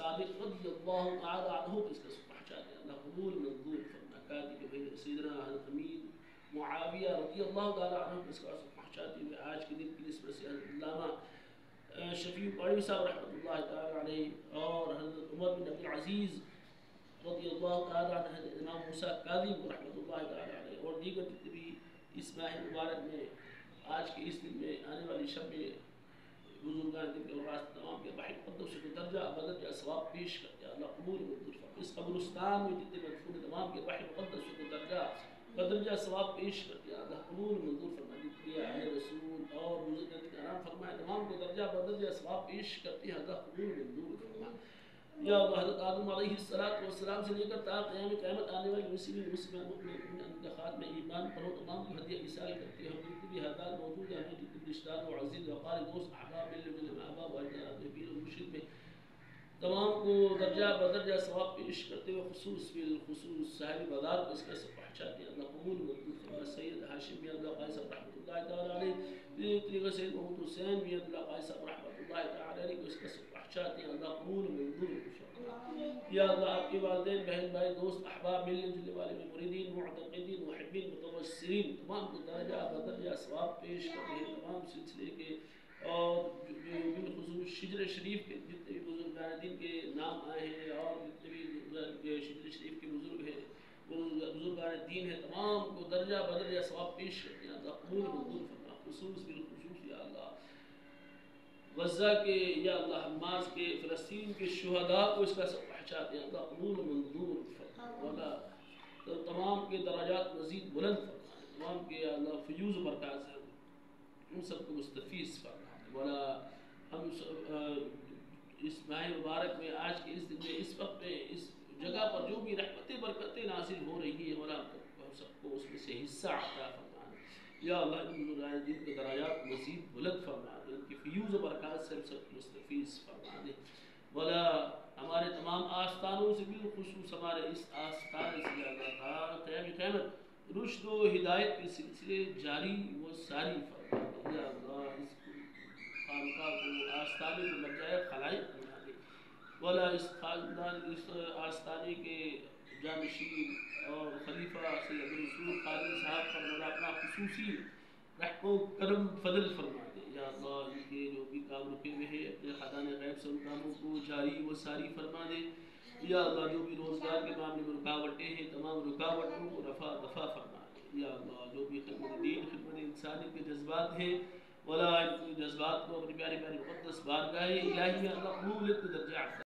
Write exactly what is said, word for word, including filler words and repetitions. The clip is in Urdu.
صادق رضی اللہ تعالی عنہ کو اس کا سب پہنچا دے، اللہ قبول منظور فرما، کہتے کہ بھئی سیدنا حضرت امیر معاویہ رضی اللہ تعالی عنہ کو اس کا سب پہنچاتے ہوئے آج کے دن کی نسبت سے حضرت علامہ شفیع قاری صاحب رحمۃ اللہ تعالی علیہ اور حضرت عمر بن عبد العزیز رضی اللہ تعالی عنہ، حضرت امام موسیٰ کاظم رحمۃ اللہ تعالی علیہ اور دیگر جتنے بھی اس ماہ مبارک میں آج کے اس دن میں آنے والی شب میں بزرگان دن کے اوقات تمام کے بحر مقدس کو درجہ بدرجہ ثواب پیش کرتے ہیں، اللہ قبول منظور فرما، اس قبرستان میں جتنے مدفون تمام کے بحر مقدس کو درجہ بدرجہ ثواب پیش کرتے ہیں، اللہ قبول منظور فرما، جتنے اہل رسول اور بزرگان دن آرام فرمائے تمام کو درجہ بدرجہ ثواب پیش کرتے ہیں، اللہ قبول منظور فرما۔ یا اللہ حضرت آدم علیہ السلام سے لے کر تا قیام قیامت آنے والی مسلمین مسلمان مؤمنین انتخاب میں ایمان پر ہو تمام کو ہدیہ ایصال کرتے ہیں، ہم جتنے بھی حضرات موجود ہیں، ہمیں جتنے بھی رشتہ دار و عزیز وقار دوست احباب مل جل ماں باپ والدین پیر و مرشد میں تمام کو درجہ بدرجہ ثواب پیش کرتے ہوئے خصوص بالخصوص صاحب بازار کو اس کا سب پہنچاتے ہیں، اللہ قبول منظور فرما۔ سید ہاشم میاں عبد القادر صاحب رحمۃ اللہ تعالی علیہ، طریقہ سید محمود حسین میاں عبد القادر صاحب رحمۃ اللہ تعالی علیہ کو اس کا سب پہنچاتے ہیں، اللہ قبول منظور فرما۔ یا اللہ آپ کے والدین بہن بھائی دوست احباب ملنے جلنے والے میں مریدین معتقدین محبین متوسرین تمام کو درجہ بدرجہ ثواب پیش کرتے ہیں، تمام سلسلے کے اور بالخصوص شجر شریف کے جتنے بھی بزرگان دین کے نام آئے ہیں اور جتنے بھی شجر شریف کے بزرگ ہیں بزرگان دین ہیں تمام کو درجہ بدرجہ ثواب پیش کرتے ہیں، اللہ قبول منظور فرما۔ خصوص بالخصوص یا اللہ غزہ کے یا اللہ حماس کے فلسطین کے شہداء کو اس کا سب پہنچاتے ہیں، اللہ قبول منظور فرما، والا تو تمام کے درجات مزید بلند فرما، تمام کے یا اللہ فیوز و برکات سے ان سب کو مستفیض فرما، والا ہم اس ماہ مبارک میں آج کے اس دن میں اس وقت میں اس جگہ پر جو بھی رحمتیں برکتیں نازل ہو رہی ہیں والا ہم سب کو اس میں سے حصہ عطا فرما، یا اللہ ان بزرگان دین کے درجات مزید بلند فرما دے، ان کی فیوز و برکات سے ہم سب کو مستفیض فرما دے، والا ہمارے تمام آستانوں سے بالخصوص ہمارے اس آستان سے اللہ تعالیٰ قیام قیامت رشد و ہدایت کے سلسلے جاری و ساری فرما دے، یا اللہ اس خانقاہ کو آستانے کو مرجع خلائق بنا دے، والا اس خاندان اس آستانے کے جانشین اور خلیفہ سید عبدالرسول قادری صاحب پر مولا اپنا خصوصی رحم و کرم فضل فرما دے، یا اللہ ان کے جو بھی کام رکے ہوئے ہیں اپنے خزانہ غیب سے ان کاموں کو جاری و ساری فرما دے، یا اللہ جو بھی روزگار کے معاملے میں رکاوٹیں ہیں تمام رکاوٹوں کو رفع دفع فرما دے، یا اللہ جو بھی خدمت دین خدمت انسانی کے جذبات ہیں والا ان جذبات کو اپنی پیاری پیاری مقدس بارگاہ الہی میں اللہ قبولیت کو درجہ